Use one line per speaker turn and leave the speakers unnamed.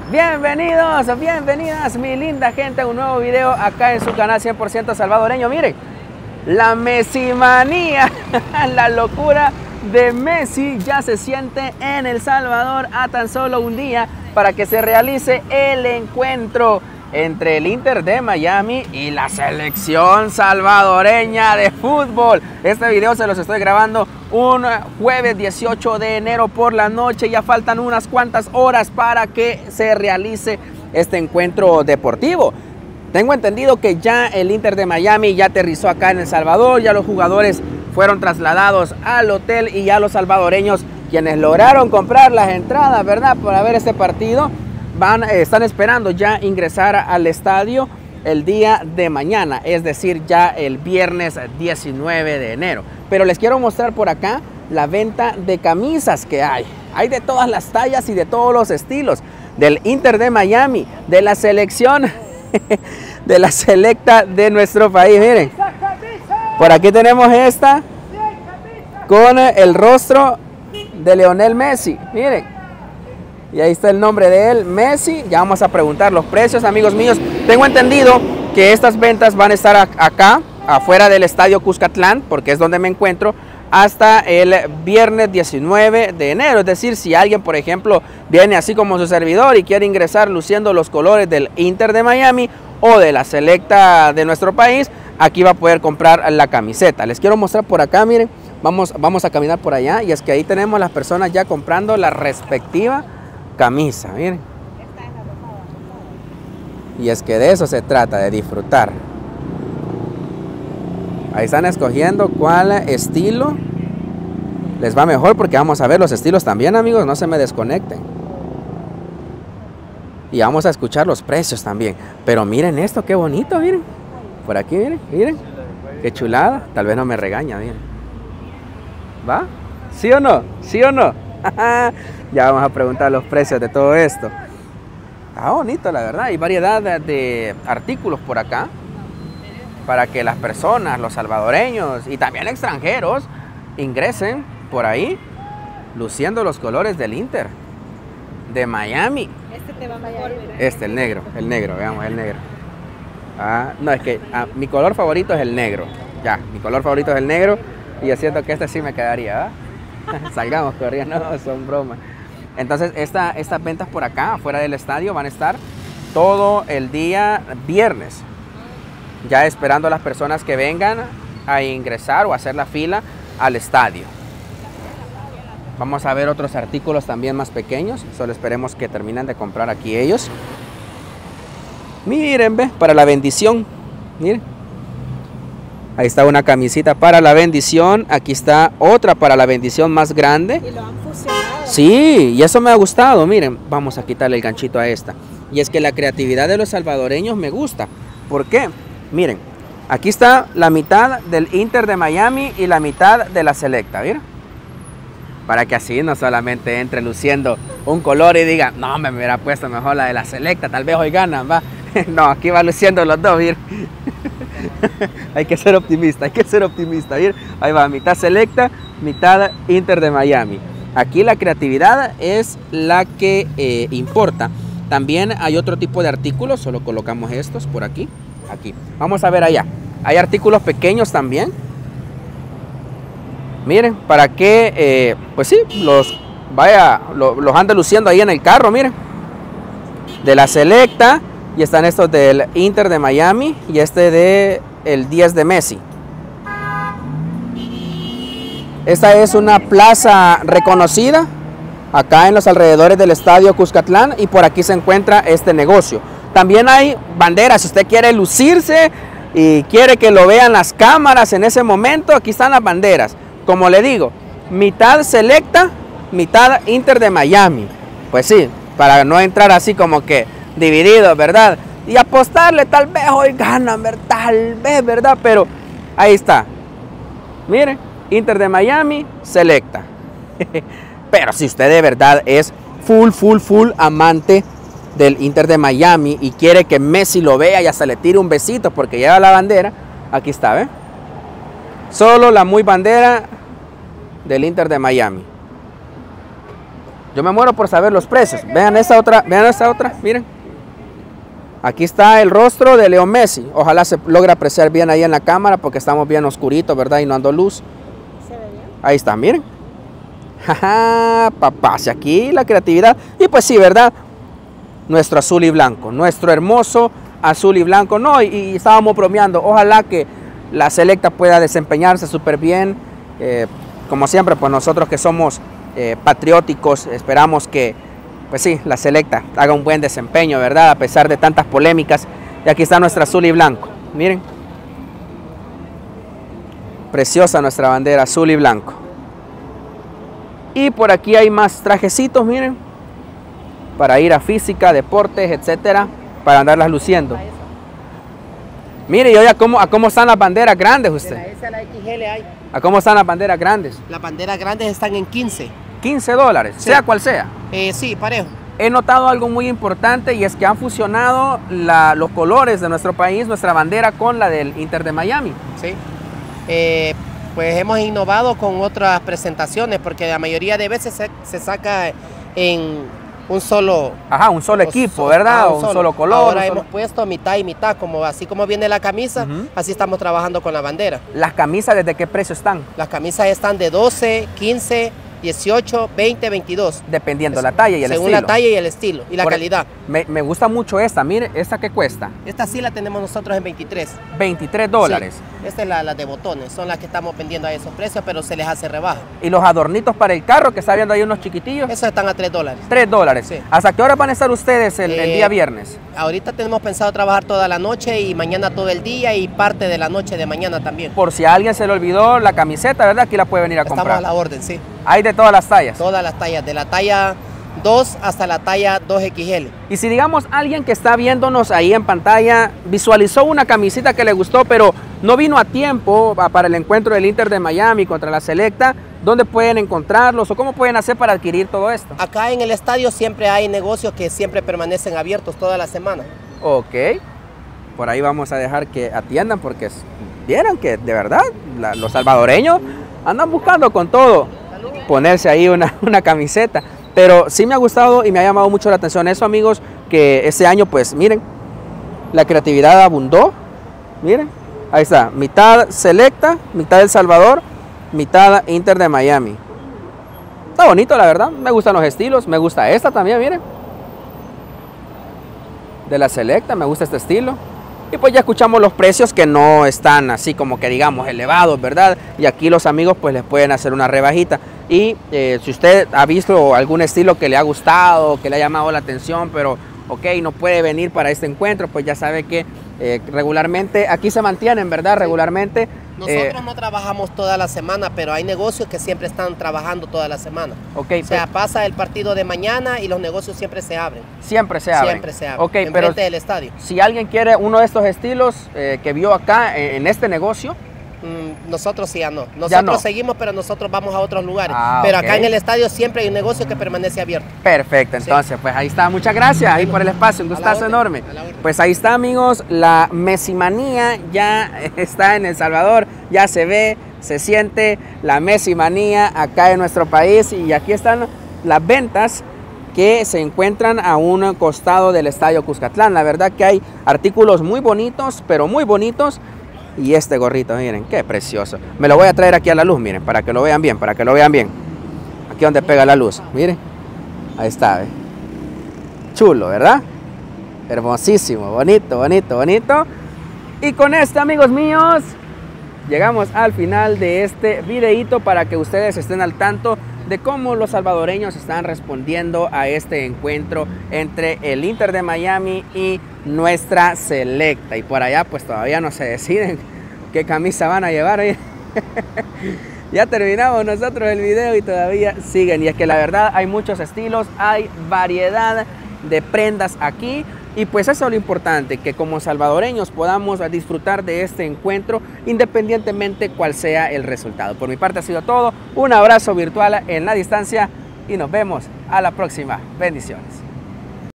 Bienvenidos, bienvenidas mi linda gente a un nuevo video acá en su canal 100% salvadoreño. Miren, la Messi manía, la locura de Messi ya se siente en El Salvador a tan solo un día para que se realice el encuentro entre el Inter de Miami y la selección salvadoreña de fútbol. Este video se los estoy grabando un jueves 18 de enero por la noche. Ya faltan unas cuantas horas para que se realice este encuentro deportivo. Tengo entendido que ya el Inter de Miami ya aterrizó acá en El Salvador, ya los jugadores fueron trasladados al hotel y ya los salvadoreños, quienes lograron comprar las entradas, ¿verdad?, para ver este partido, están esperando ya ingresar al estadio el día de mañana, es decir, ya el viernes 19 de enero. Pero les quiero mostrar por acá la venta de camisas que hay. Hay de todas las tallas y de todos los estilos, del Inter de Miami, de la selección, de la selecta de nuestro país. Miren, por aquí tenemos esta con el rostro de Lionel Messi, miren. Y ahí está el nombre de él, Messi. Ya vamos a preguntar los precios, amigos míos. Tengo entendido que estas ventas van a estar acá, afuera del estadio Cuscatlán, porque es donde me encuentro, hasta el viernes 19 de enero. Es decir, si alguien, por ejemplo, viene así como su servidor y quiere ingresar luciendo los colores del Inter de Miami o de la selecta de nuestro país, aquí va a poder comprar la camiseta. Les quiero mostrar por acá, miren. Vamos a caminar por allá, y es que ahí tenemos las personas ya comprando la respectiva camisa, miren. Y es que de eso se trata, de disfrutar. Ahí están escogiendo cuál estilo les va mejor, porque vamos a ver los estilos también, amigos, no se me desconecten. Y vamos a escuchar los precios también. Pero miren esto, qué bonito, miren. Por aquí, miren, miren. Qué chulada. Tal vez no me regaña, miren. ¿Va? ¿Sí o no? ¿Sí o no? Ya vamos a preguntar los precios de todo esto. Está bonito, la verdad. Hay variedad de artículos por acá para que las personas, los salvadoreños y también extranjeros, ingresen por ahí luciendo los colores del Inter de Miami.
Este te va mejor, ¿verdad?
Este, el negro, veamos el negro. No, es que mi color favorito es el negro. Ya, mi color favorito es el negro, y yo siento que este sí me quedaría, ¿verdad? Salgamos corriendo, no, son bromas. Entonces, estas ventas por acá, afuera del estadio, van a estar todo el día viernes, ya esperando a las personas que vengan a ingresar o a hacer la fila al estadio. Vamos a ver otros artículos también más pequeños, solo esperemos que terminen de comprar aquí ellos. Miren, ve, para la bendición, miren. Ahí está una camisita para la bendición. Aquí está otra para la bendición más grande.
Y lo han fusionado.
Sí, y eso me ha gustado. Miren, vamos a quitarle el ganchito a esta. Y es que la creatividad de los salvadoreños me gusta. ¿Por qué? Miren, aquí está la mitad del Inter de Miami y la mitad de la selecta, ¿miren? Para que así no solamente entre luciendo un color y diga, no, me hubiera puesto mejor la de la selecta, tal vez hoy ganan, va. No, aquí va luciendo los dos, miren. Hay que ser optimista, ¿bien? Ahí va, mitad selecta, mitad Inter de Miami. Aquí la creatividad es la que importa. También hay otro tipo de artículos, solo colocamos estos por aquí. Aquí, vamos a ver allá. Hay artículos pequeños también. Miren, para que, pues sí, los ande luciendo ahí en el carro, miren. De la selecta. Y están estos del Inter de Miami y este de el 10 de Messi. Esta es una plaza reconocida acá en los alrededores del estadio Cuscatlán, y por aquí se encuentra este negocio. También hay banderas, si usted quiere lucirse y quiere que lo vean las cámaras en ese momento, aquí están las banderas. Como le digo, mitad selecta, mitad Inter de Miami. Pues sí, para no entrar así como que divididos, ¿verdad? Y apostarle, tal vez hoy ganan, ¿verdad? Tal vez, ¿verdad? Pero ahí está. Miren, Inter de Miami, selecta. Pero si usted de verdad es full amante del Inter de Miami y quiere que Messi lo vea y hasta le tire un besito porque lleva la bandera, aquí está, ¿ve? Solo la muy bandera del Inter de Miami. Yo me muero por saber los precios. Vean esta otra, miren. Aquí está el rostro de Leo Messi. Ojalá se logre apreciar bien ahí en la cámara porque estamos bien oscuritos, ¿verdad? Y no ando luz.
¿Se ve bien?
Ahí está, miren. Jaja, papá, si aquí la creatividad. Y pues sí, ¿verdad? Nuestro azul y blanco, nuestro hermoso azul y blanco. No, y estábamos bromeando. Ojalá que la selecta pueda desempeñarse súper bien. Como siempre, pues nosotros que somos patrióticos, esperamos que, pues sí, la selecta haga un buen desempeño, ¿verdad? A pesar de tantas polémicas. Y aquí está nuestra azul y blanco. Miren. Preciosa nuestra bandera, azul y blanco. Y por aquí hay más trajecitos, miren. Para ir a física, deportes, etcétera. Para andarlas luciendo. Mire, y hoy a cómo están las banderas grandes usted.
De la S a la XL hay.
¿A cómo están las banderas grandes?
Las banderas grandes están en 15.
$15,
Sí.
sea cual sea.
Sí, parejo.
He notado algo muy importante y es que han fusionado los colores de nuestro país, nuestra bandera, con la del Inter de Miami.
Sí. Pues hemos innovado con otras presentaciones porque la mayoría de veces se saca en un solo...
Ajá, un solo equipo, ¿verdad? Un solo color.
Ahora hemos puesto mitad y mitad, así como viene la camisa, así estamos trabajando con la bandera.
¿Las camisas desde qué precio están?
Las camisas están de 12, 15, 18, 20, 22.
Dependiendo la talla y el
según
estilo.
la talla y el estilo y la calidad.
Me gusta mucho esta, mire, ¿esta qué cuesta?
Esta sí la tenemos nosotros en 23.
$23.
Sí, esta es la de botones, son las que estamos vendiendo a esos precios, pero se les hace rebaja.
Y los adornitos para el carro, que está viendo ahí unos chiquitillos.
Esos están a $3.
$3.
Sí.
¿Hasta qué hora van a estar ustedes el día viernes?
Ahorita tenemos pensado trabajar toda la noche y mañana todo el día y parte de la noche de mañana también.
Por si a alguien se le olvidó la camiseta, ¿verdad? Aquí la puede venir a comprar.
Estamos a la orden, sí.
Hay de todas las tallas.
Todas las tallas, de la talla 2 hasta la talla 2XL.
Y si digamos alguien que está viéndonos ahí en pantalla visualizó una camiseta que le gustó, pero no vino a tiempo para el encuentro del Inter de Miami contra la Selecta, ¿dónde pueden encontrarlos o cómo pueden hacer para adquirir todo esto?
Acá en el estadio siempre hay negocios que siempre permanecen abiertos toda la semana.
Ok, por ahí vamos a dejar que atiendan porque vieron que de verdad los salvadoreños andan buscando con todo ponerse ahí una camiseta. Pero sí me ha gustado y me ha llamado mucho la atención eso, amigos, que este año, pues, miren, la creatividad abundó. Miren, ahí está, mitad Selecta, mitad El Salvador, mitad Inter de Miami. Está bonito, la verdad, me gustan los estilos, me gusta esta también, miren. De la Selecta, me gusta este estilo. Y pues ya escuchamos los precios que no están así como que digamos elevados, ¿verdad? Y aquí los amigos pues les pueden hacer una rebajita. Y si usted ha visto algún estilo que le ha gustado, que le ha llamado la atención, pero ok, no puede venir para este encuentro, pues ya sabe que regularmente aquí se mantienen, ¿verdad? Regularmente.
Nosotros no trabajamos toda la semana, pero hay negocios que siempre están trabajando toda la semana.
Okay,
o sea, pasa el partido de mañana y los negocios siempre se abren.
Siempre se abren.
Siempre se abren.
Okay,
enfrente
pero
del estadio.
Si alguien quiere uno de estos estilos que vio acá en este negocio.
Nosotros sí ya no. Nosotros
ya no.
Seguimos, pero nosotros vamos a otros lugares. Pero acá en el estadio siempre hay un negocio que permanece abierto.
Perfecto, entonces pues ahí está. Muchas gracias ahí por el espacio, un gustazo enorme. Pues ahí está, amigos, la Messimanía ya está en El Salvador, ya se ve, se siente la Messimanía acá en nuestro país y aquí están las ventas que se encuentran a un costado del Estadio Cuscatlán. La verdad que hay artículos muy bonitos, pero muy bonitos. Y este gorrito, miren, qué precioso. Me lo voy a traer aquí a la luz, miren, para que lo vean bien, Aquí donde pega la luz, miren. Ahí está, ¿eh? Chulo, ¿verdad? Hermosísimo, bonito, bonito, bonito. Y con esto, amigos míos, llegamos al final de este videíto para que ustedes estén al tanto de cómo los salvadoreños están respondiendo a este encuentro entre el Inter de Miami y nuestra Selecta. Y por allá pues todavía no se deciden qué camisa van a llevar. Ya terminamos nosotros el video y todavía siguen. Y es que la verdad hay muchos estilos, hay variedad de prendas aquí. Y pues eso es lo importante, que como salvadoreños podamos disfrutar de este encuentro independientemente cuál sea el resultado. Por mi parte ha sido todo, un abrazo virtual en la distancia y nos vemos a la próxima. Bendiciones.